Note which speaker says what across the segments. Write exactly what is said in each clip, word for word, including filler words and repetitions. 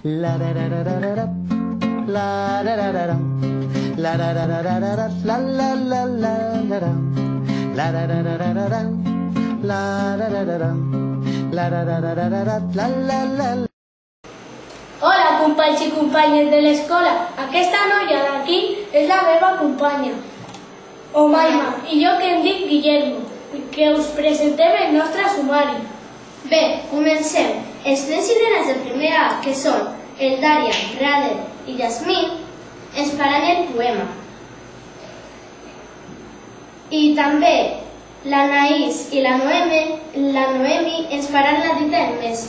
Speaker 1: La da da da da da da. La da da da da. La da da da da da da. La la la la la da. La da da da da da da. La da da da da. La da da da da da da. La la la la.
Speaker 2: Hola, companys i companyes de l'escola. Aquesta noia d'aquí és la meva companya, Omaima, i jo que em dic Guillermo, que us presentem el nostre sumari.
Speaker 3: Bé, comencem. Els nens i nenes de primer A, que són el Daria, Rader i Yasmin, ens faran el poema. I també l'Anaïs i la Noemi, la Noemi ens faran la dita del mes.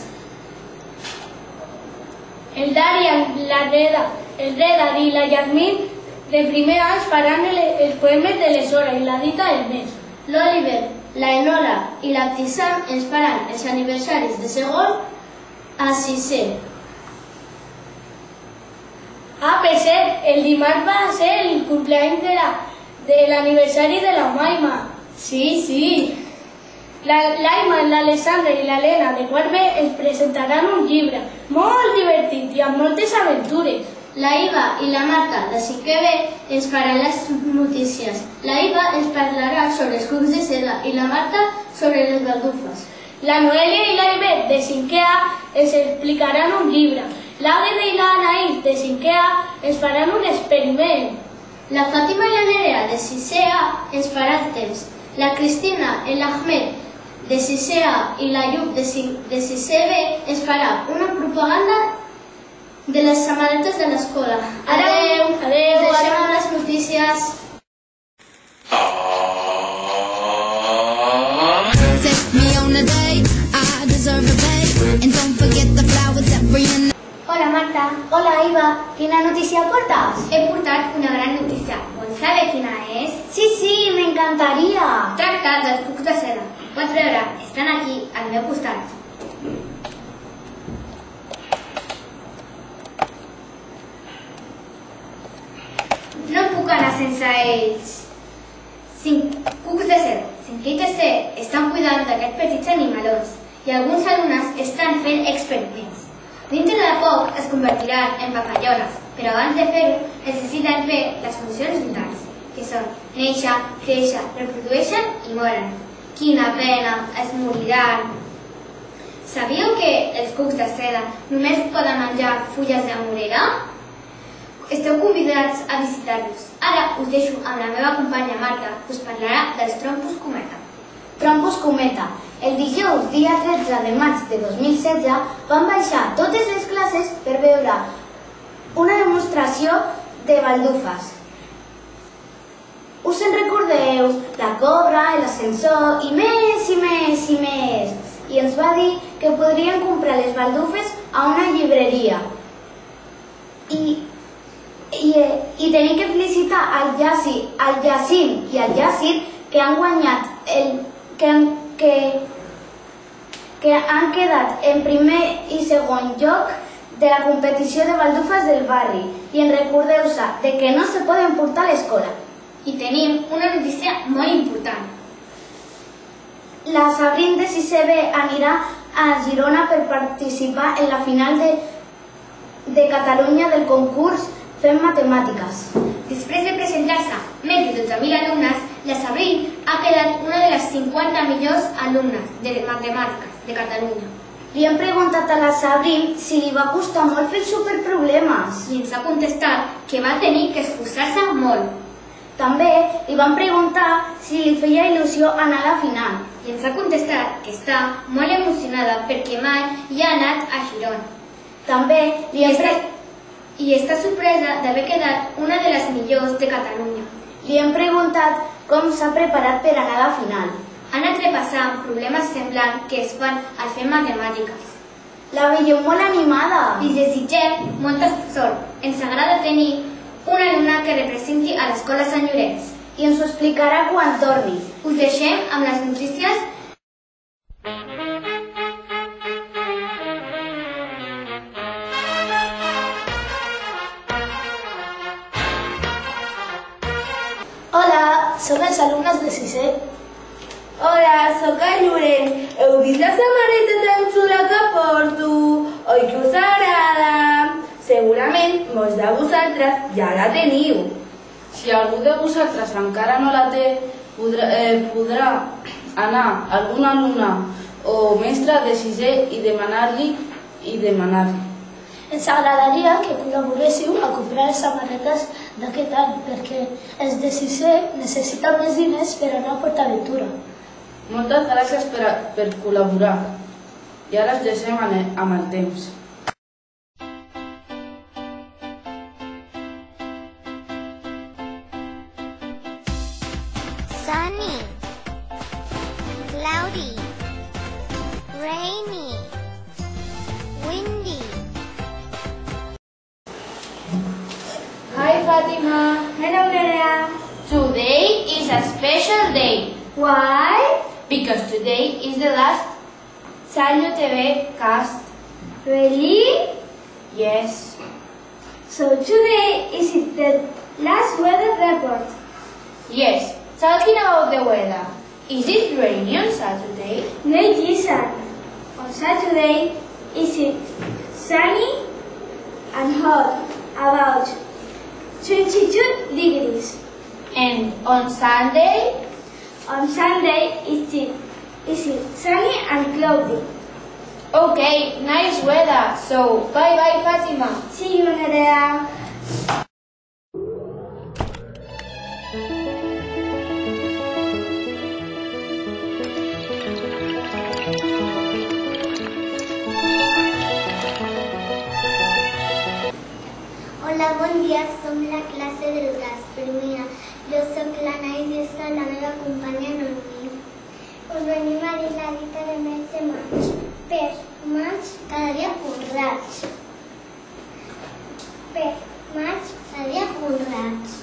Speaker 2: El Daria, la Reda, el Reda i la Yasmin de primer any faran el, els poemes de les hores i la dita del mes.
Speaker 3: L'Oliver, la Enola i l'Abtisam ens faran els aniversaris de segon a sisè.
Speaker 2: Ah, per cert, el dimarts va ser el cumpleaños de l'aniversari de la Omaima.
Speaker 3: Sí, sí.
Speaker 2: L'Aima, l'Alessandra i l'Helena de quart B ens presentaran un llibre molt divertit i amb moltes aventures.
Speaker 3: La Iva i la Marta de cinquè B ens faran les notícies. La Iva ens parlarà sobre els cucs de seda i la Marta sobre les baldufes.
Speaker 2: La Noelia i l'Ivet de cinquè A ens explicaran un llibre. L'Àgueda i l'Anaïs de cinquè A ens faran un experiment.
Speaker 3: La Fàtima i la Nerea de sisè A ens faran temps. La Cristina i l'Ahmed de sisè A i la Lluc de sisè B ens farà una propaganda de les samarretes de l'escola.
Speaker 2: Adeu! Adeu!
Speaker 3: Us deixem amb les notícies.
Speaker 4: Hola Marta. Hola Iva. Quina notícia portes?
Speaker 3: He portat una gran notícia. Vols saber quina és?
Speaker 4: Sí, sí, m'encantaria.
Speaker 3: Tracta dels cucs de seda. Pots veure, estan aquí, al meu costat. No em puc anar sense ells. Cinc cucs de seda. Cinquè i tercer estan cuidant d'aquests petits animalons i alguns alumnes estan fent experiments. Dintre de poc es convertiran en papallones, però abans de fer-ho necessiten fer les funcions vitals, que són néixer, créixer, reprodueixen i moren. Quina pena, es moriran. Sabíeu que els cucs de seda només poden menjar fulles de morera? Esteu convidats a visitar-los. Ara us deixo amb la meva companya Marta, que us parlarà dels trompos cometa.
Speaker 4: Trompos cometa. El dijous, dia tretze de maig de dos mil setze, van baixar totes les classes per veure una demostració de baldufes. Us en recordeu? La cobra, l'ascensor i més i més i més. I ens va dir que podrien comprar les baldufes a una llibreria. I, i, i tenim que felicitar al Yassi, al Yassin i al Yassir que han guanyat el... que han, que, que han quedat en primer i segon lloc de la competició de baldufes del barri. I en recordeu-se de que no se poden portar a l'escola.
Speaker 3: I tenim una notícia molt important.
Speaker 4: La Sabrin de sisè B anirà a Girona per participar en la final de, de Catalunya del concurs Fem Matemàtiques.
Speaker 3: Després de presentar-se més de dotze mil alumnes, la Sabrin ha quedat una de les cinquanta millors alumnes de matemàtiques de Catalunya.
Speaker 4: Li hem preguntat a la Sabrin si li va costar molt fer superproblemes.
Speaker 3: I ens ha contestat que va tenir que esforçar-se molt.
Speaker 4: També li vam preguntar si li feia il·lusió anar a la final.
Speaker 3: I ens ha contestat que està molt emocionada perquè mai hi ha anat a Girona.
Speaker 4: També li hem
Speaker 3: preguntat i està sorpresa d'haver quedat una de les millors de Catalunya.
Speaker 4: Li hem preguntat com s'ha preparat per anar a la final.
Speaker 3: Ha anat repassant problemes semblants que es fan al fer matemàtiques.
Speaker 4: La veiem molt animada.
Speaker 3: Li desitgem molta sort. Ens agrada tenir una alumna que representi a l'escola Sant Llorenç.
Speaker 4: I ens ho explicarà quan torni.
Speaker 3: Us deixem amb les notícies.
Speaker 4: Hola, som els alumnes de sisè.
Speaker 5: Hola, sóc el Llorenç. Heu vist la samarreta tan xula que porto? Oi que us agrada? segurament molts de vosaltres ja la teniu.
Speaker 6: Si algú de vosaltres encara no la té, podrà, eh, podrà anar a algun alumne o mestre de sisè i demanar-li i demanar-li.
Speaker 2: Ens agradaria que col·laboréssiu a comprar les samarretes d'aquest any, perquè els de sisè necessiten més diners per anar a PortAventura.
Speaker 6: Moltes gràcies per, a, per col·laborar. I ara ens deixem amb el temps.
Speaker 7: Sunny, cloudy, rainy, windy.
Speaker 5: Hi Fatima.
Speaker 3: Hello, Nerea.
Speaker 5: Today is a special day.
Speaker 3: Why?
Speaker 5: Because today is the last Salio T V cast.
Speaker 3: Really?
Speaker 5: Yes.
Speaker 3: So today is it the last weather report?
Speaker 5: Yes. Talking about the weather. Is it rainy on Saturday?
Speaker 3: No, it isn't. On Saturday, is it sunny and hot, about twenty-two degrees.
Speaker 5: And on Sunday?
Speaker 3: On Sunday, is it, is it sunny and cloudy.
Speaker 5: Okay, nice weather. So, bye-bye Fatima.
Speaker 3: See you, Nerea.
Speaker 7: Hola, bon dia, som la classe del Gaspar. Mira, jo soc l'Anais i és la meva companya Noemí. Us venim a dir la dita de mes de maig. Per maig, cada dia currats. Per maig, cada dia currats.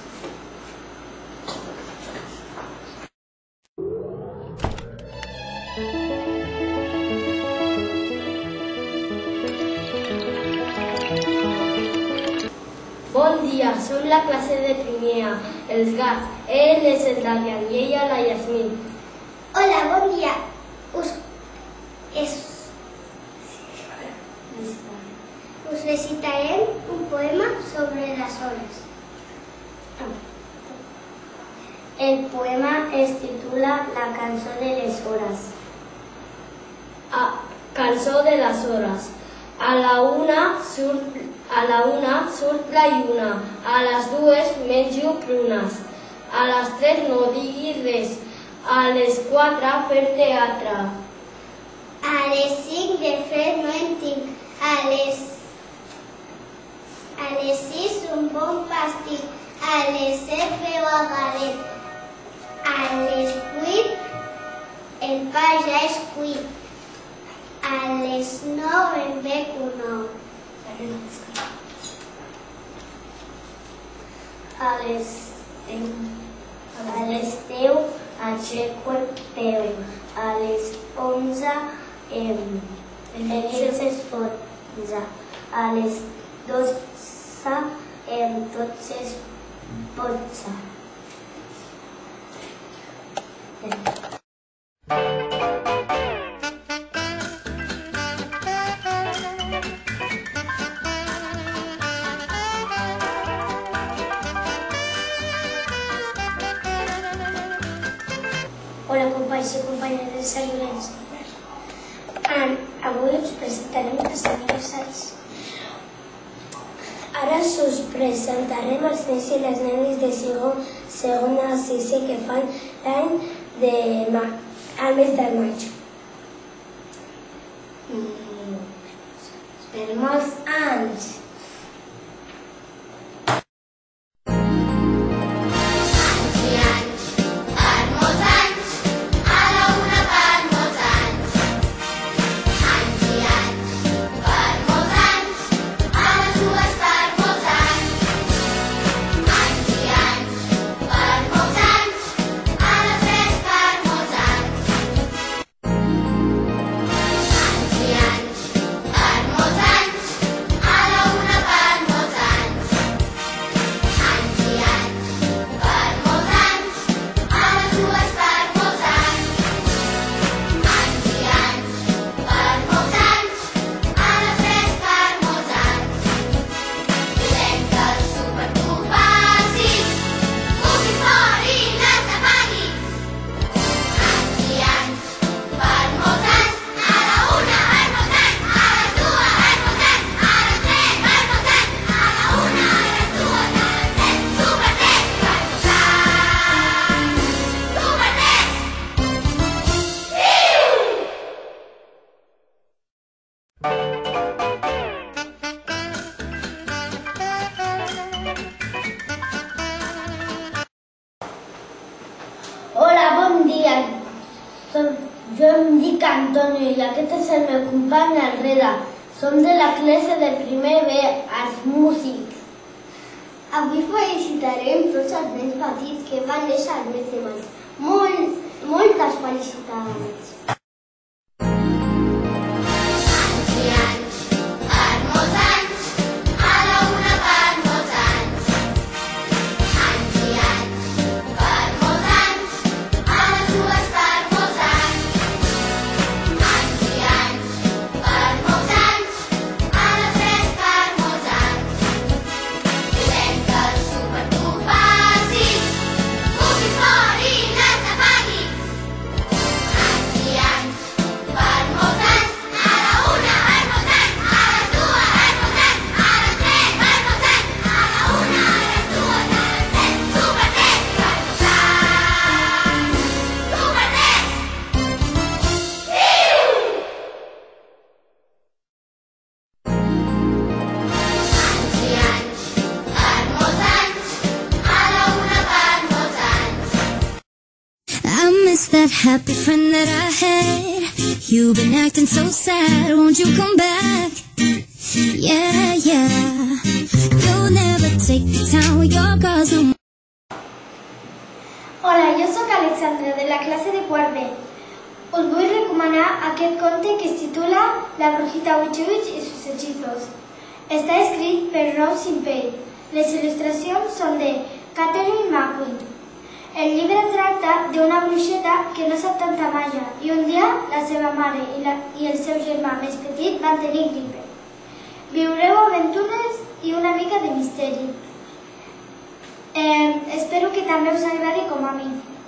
Speaker 2: Bon dia, som la classe de primer A, els gats. Ell és el Damián i ella la Yasmin.
Speaker 7: Hola, bon dia. Us, es, us recitarem un poema sobre les hores.
Speaker 2: El poema es titula La cançó de les hores. A, cançó de les hores. A la una surt, a la una surt la lluna, a les dues menjo prunes, a les tres no diguis res, a les quatre fer teatre.
Speaker 7: A les cinc de fred no en tinc. A les, a les sis un bon pastís. A les set veu a galet. A les vuit el pa ja és cuit. A les nou en bec un ou.
Speaker 2: A les deu, a les deu aixeco el peu, a les onze em, el mig s'esforça, a les dotze em, tot s'esforça. Hola companys i companyes de Sant Llorenç. Avui us presentarem els aniversaris. Ara us presentarem els nens i les nenes de segon, segon a sisè que fan l'any de ma, al mes de maig. Mm, per molts anys.
Speaker 7: A la
Speaker 2: dic Antonio i aquest és el meu company Alreda. Som de la classe del primer B, els músics.
Speaker 7: Avui felicitarem tots els nens petits que van néixer el mes de maig. Molt, moltes felicitats!
Speaker 8: That happy friend that I had, you've been acting so sad, won't you come back? Yeah, yeah, you'll never take the time with your girls no more.
Speaker 3: Hola, jo sóc Alexandra, de la classe de quart B. Us vull recomanar aquest conte que es titula La brujita Witchy Witch y sus hechizos. Està escrit per Rose Impey. Les il·lustracions són de Catherine McQueen. El llibre tracta d'una bruixeta que no sap tanta màgia i un dia la seva mare i, la, i el seu germà més petit van tenir gripe. Viureu aventures i una mica de misteri. Eh, espero que també us agradi com a mi.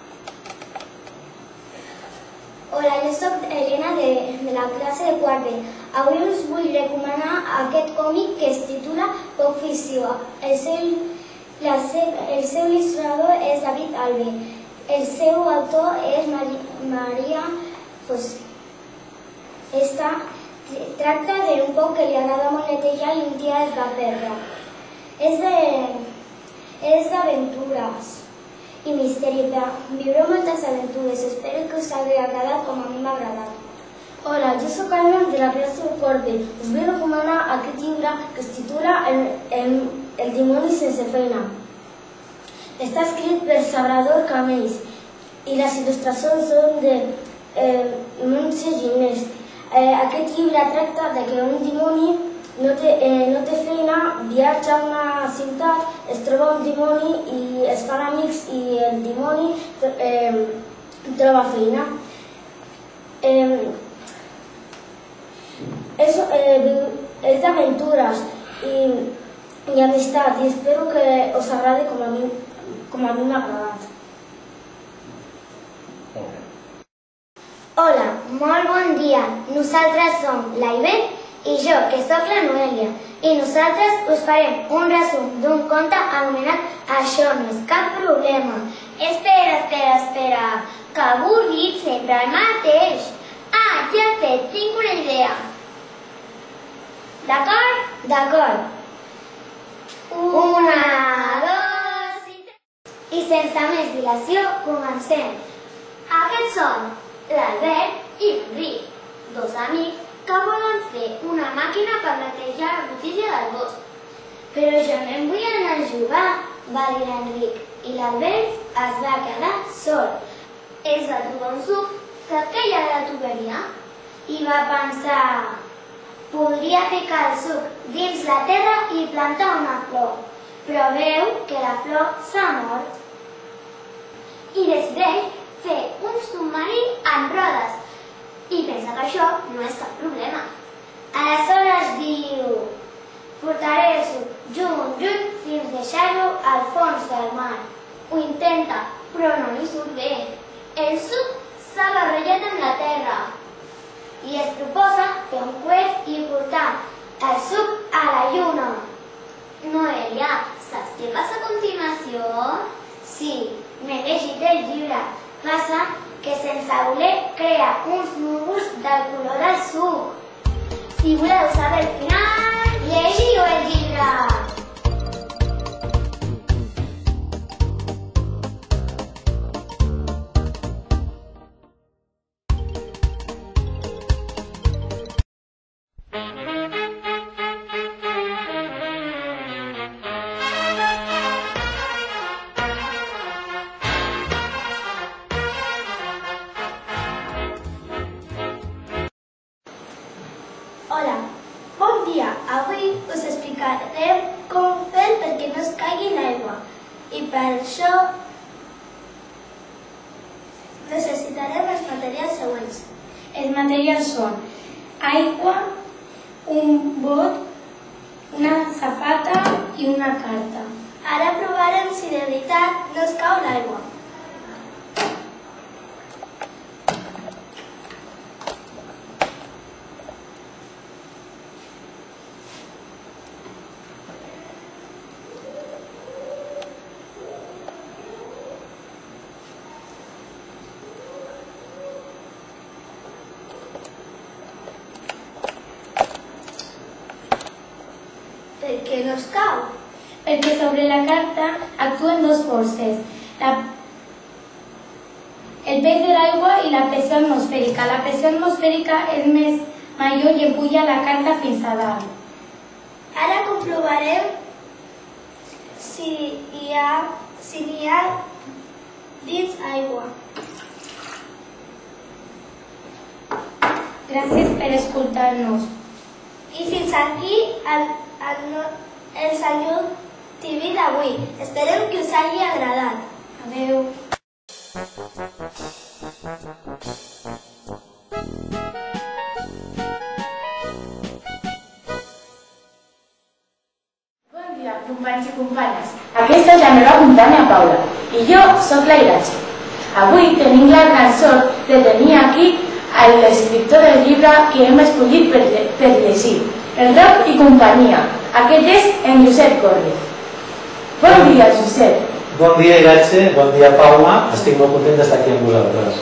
Speaker 7: Hola, jo soc Elena de, de la classe de quart B. Avui us vull recomanar aquest còmic que es titula Oficio. El seu La seu, el seu il·lustrador és David Albe. El seu autor és Mari, Maria Fossi. Esta tracta d'un poc que li agrada molt netejar i un dia es va perdre. És de és d'aventures i misteri. Viureu moltes aventures. Espero que us hagi agradat com a mi m'ha agradat.
Speaker 2: Hola, jo sóc Carmen de la classe de quart B. Us vull recomanar aquest llibre que es titula El, el, el dimoni sense feina. Està escrit per Salvador Camells i les il·lustracions són de eh, Montse Ginés. Eh, aquest llibre tracta de que un dimoni no té, eh, no té feina, viatja a una ciutat, es troba un dimoni i es fan amics i el dimoni eh, troba feina. Eh, és eh, és d'aventures i, i amistat i espero que us agradi com a mi, com a mi m'ha agradat.
Speaker 7: Hola, molt bon dia. Nosaltres som la Ivet i jo, que sóc la Noelia, i nosaltres us farem un resum d'un conte anomenat Això no és cap problema. Espera, espera, espera, que avorrit sempre el mateix. Ah, ja he fet, tinc una idea. D'acord? D'acord. Una, dos i tres. I sense més dilació, comencem. Aquests són l'Albert i l'Enric, dos amics que volen fer una màquina per netejar la botiga del bosc. Però jo no em vull anar a jugar, va dir l'Enric, i l'Albert es va quedar sol. Es va trobar un suc, sap què hi ha a la tuberia? I va pensar, podria ficar el suc dins la terra i plantar una flor, però veu que la flor s'ha mort. I decideix fer un submarí amb rodes i pensa que això no és cap problema. Aleshores diu, portaré el suc junt, junt fins deixar-lo al fons del mar. Ho intenta, però no li surt bé. El suc s'ha barrejat amb la terra i es proposa fer un coet i portar el suc a la lluna. Noelia, saps què passa a continuació? Sí, m'he llegit el llibre. Passa que sense voler crea uns núvols del color del suc. Si voleu saber el final, llegiu el llibre. us explicarem com fer perquè no es caigui l'aigua. I per això necessitarem els materials següents.
Speaker 2: Els materials són aigua, un bot, una safata i una carta.
Speaker 7: Ara provarem si de veritat no es cau l'aigua. Per què no es cau?
Speaker 2: Perquè sobre la carta actuen dos forces, la, el pes de l'aigua i la pressió atmosfèrica. La pressió atmosfèrica és més major i empuja la carta fins a dalt.
Speaker 7: Ara comprovarem si hi ha, si n'hi ha dins aigua.
Speaker 2: Gràcies per escoltar-nos.
Speaker 7: I fins aquí el, el, el Salut T V d'avui. Esperem que us hagi agradat.
Speaker 2: Adeu.
Speaker 6: Bon dia, companys i companyes. Aquesta és la meva companya Paula i jo sóc la Irache. Avui tenim la gran sort de tenir aquí l'escriptor del llibre que hem escollit per, per llegir, El Roc i companyia. Aquest és en Josep Corri. Bon dia, Josep.
Speaker 9: Bon dia, Irache. Bon dia, Paula. Estic molt content d'estar aquí amb vosaltres.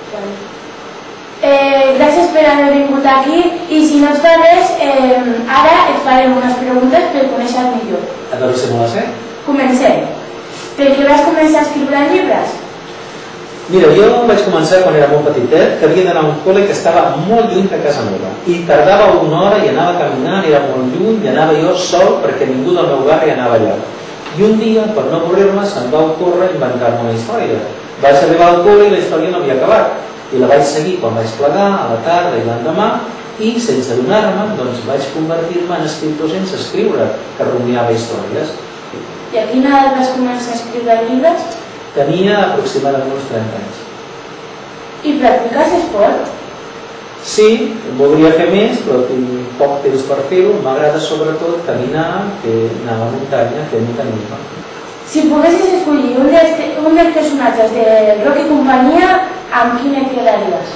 Speaker 6: Eh, gràcies per haver vingut aquí i si no et fa res, eh, ara et farem unes preguntes per conèixer millor.
Speaker 9: A veure si me la sé.
Speaker 6: Comencem. Per què vas començar a escriure llibres?
Speaker 9: Mira, jo vaig començar quan era molt petitet, que havia d'anar a un col·le que estava molt lluny de casa meva. I tardava una hora i anava caminant, era molt lluny, i anava jo sol perquè ningú del meu barri anava allà. I un dia, per no avorrir-me, se'm va ocórrer inventar-me una història. Vaig arribar al col·le i la història no havia acabat. I la vaig seguir quan vaig plegar, a la tarda i l'endemà, i sense adonar-me, doncs vaig convertir-me en escriptor sense escriure, que rumiava històries.
Speaker 6: I a quina edat vas començar a escriure llibres?
Speaker 9: Tenia aproximadament uns trenta anys.
Speaker 6: I practiques esport?
Speaker 9: Sí, voldria fer més, però tinc poc temps per fer-ho. M'agrada sobretot caminar, que anar a la muntanya, fer muntanyisme.
Speaker 6: Si poguessis escollir un dels, un dels personatges de Roc i companyia, amb quin et quedaries?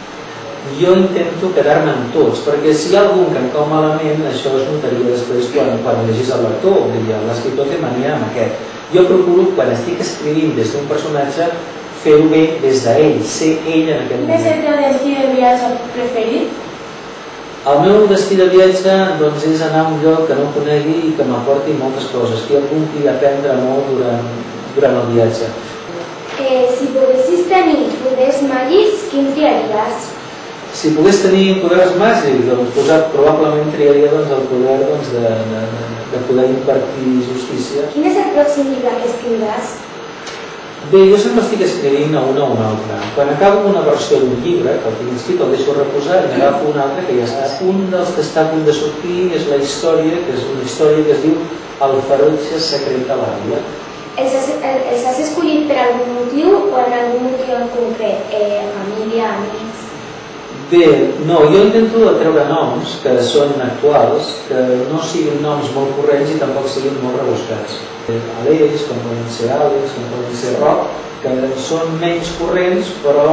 Speaker 9: Jo intento quedar-me amb tots, perquè si hi ha algun que em cau malament, això es notaria després quan, quan llegís el lector. L'escriptor té mania amb aquest. Jo procuro, quan estic escrivint des d'un personatge, fer-ho bé des d'ell, ser ell en aquell
Speaker 6: moment. Quin és el teu destí de viatge preferit?
Speaker 9: El meu destí de viatge doncs, és anar a un lloc que no conegui i que m'aporti moltes coses, que jo pugui aprendre molt durant, durant el viatge.
Speaker 2: Eh, si poguessis tenir poders màgics, quin triaries?
Speaker 9: Si pogués tenir poders màgics, doncs, posat, probablement triaria doncs, el poder doncs, de, de, de poder impartir justícia.
Speaker 2: Quin és el pròxim llibre que escriuràs?
Speaker 9: Bé, jo sempre estic escrivint a una o una altra. Quan acabo una versió d'un llibre, que el tinc escrit, el deixo reposar i n'agafo un altre que ja està. Un dels que està a punt de sortir és la història, que és una història que es diu El ferotge secret de l'àvia.
Speaker 2: Els has, els has escollit per algun motiu o en algun motiu en concret? Eh, família, amics?
Speaker 9: Bé, no, jo intento treure noms que són actuals, que no siguin noms molt corrents i tampoc siguin molt rebuscats. Aleix, com poden ser Àlex, com poden ser Roc, que són menys corrents però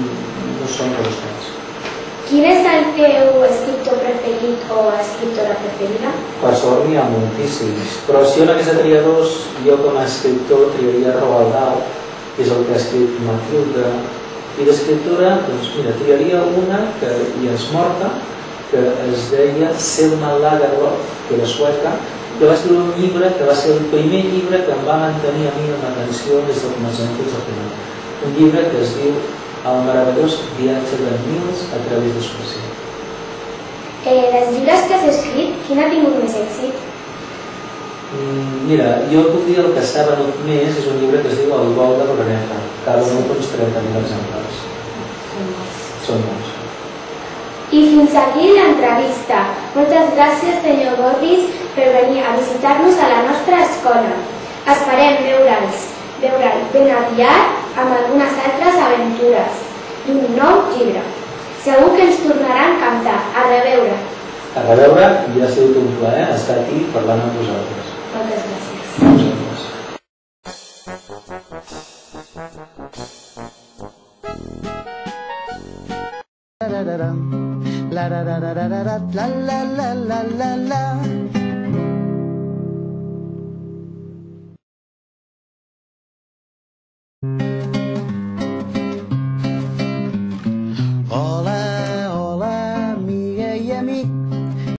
Speaker 9: no són rebuscats.
Speaker 2: Quin és el teu escriptor preferit o escriptora preferida?
Speaker 9: Per sort n'hi ha moltíssims, però si jo n'hagués de triar dos, jo com a escriptor triaria Roald Dahl, que és el que ha escrit Matilda, i d'escriptora, doncs mira, triaria una que hi és morta, que es deia Selma Lagerlöf, que era sueca, que va escriure un llibre que va ser el primer llibre que em va mantenir a mi en l'atenció des del començament fins al final. Un llibre que es diu El meravellós viatge de Niels a través de Suècia.
Speaker 2: Eh, dels llibres que has escrit, quin ha tingut més èxit?
Speaker 9: Mm, mira, jo puc dir el que s'ha venut més, és un llibre que es diu El vol de l'Oreneta, que ha venut uns trenta mil exemplars. Són molts.
Speaker 2: I fins aquí l'entrevista. Moltes gràcies, senyor Gordis,
Speaker 3: per venir a visitar-nos a la nostra escola. Esperem veure'ls, veure'l ben aviat amb algunes altres aventures i un nou llibre. Segur que ens tornarà a encantar. A reveure.
Speaker 9: A reveure, i ha sigut un plaer estar aquí parlant amb vosaltres.
Speaker 3: Moltes gràcies.
Speaker 9: Vosaltres.
Speaker 1: La la la la la la la la la la la la. Thank you.